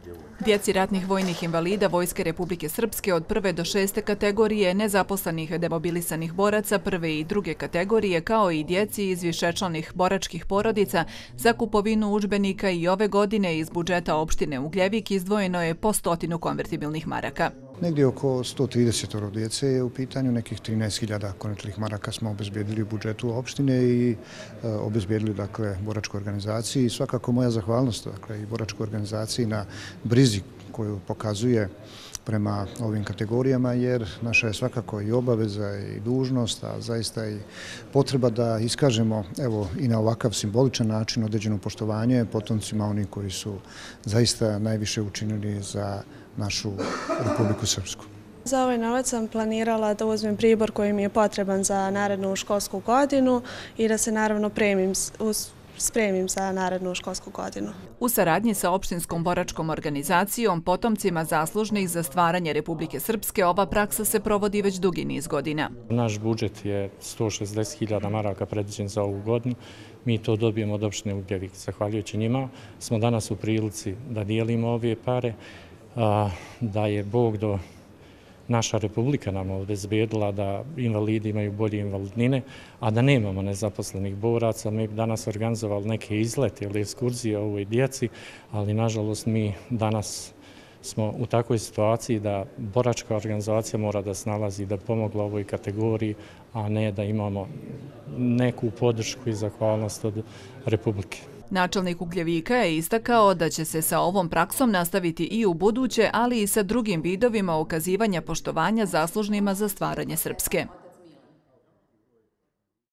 Djeci ratnih vojnih invalida Vojske Republike Srpske od 1. do 6. kategorije, nezaposlenih demobilisanih boraca 1. i 2. kategorije, kao i djeci iz višečlanih boračkih porodica, za kupovinu udžbenika i ove godine iz budžeta opštine Ugljevik izdvojeno je po 100 konvertibilnih maraka. Negdje oko 130 djece je u pitanju, nekih 13.000 konvertibilnih maraka smo obezbijedili u budžetu opštine i obezbijedili boračkoj organizaciji. I svakako moja zahvalnost i boračkoj organizaciji na brizi koju pokazuje prema ovim kategorijama, jer naša je svakako i obaveza i dužnost, a zaista i potreba da iskažemo i na ovakav simboličan način određeno poštovanje potomcima onih koji su zaista najviše učinili za našu Republiku Srpsku. Za ovaj novac sam planirala da uzmem pribor koji mi je potreban za narednu školsku godinu i da se naravno spremim za narednu školsku godinu. U saradnji sa opštinskom boračkom organizacijom, potomcima zaslužnih za stvaranje Republike Srpske, ova praksa se provodi već dugi niz godina. Naš budžet je 160.000 maraka predviđen za ovu godinu. Mi to dobijemo od opštine Ugljevik. Zahvaljujući njima smo danas u prilici da dijelimo ove pare, da je Bog do naša Republika nam obezbedila da invalidi imaju bolje invalidnine, a da nemamo nezaposlenih boraca. Mi danas organizovali neke izlete ili ekskurzije ovoj djeci, ali nažalost mi danas smo u takvoj situaciji da boračka organizacija mora da se nalazi da pomogla ovoj kategoriji, a ne da imamo neku podršku i zahvalnost od Republike. Načelnik Ugljevika je istakao da će se sa ovom praksom nastaviti i u buduće, ali i sa drugim vidovima ukazivanja poštovanja zaslužnima za stvaranje Srpske.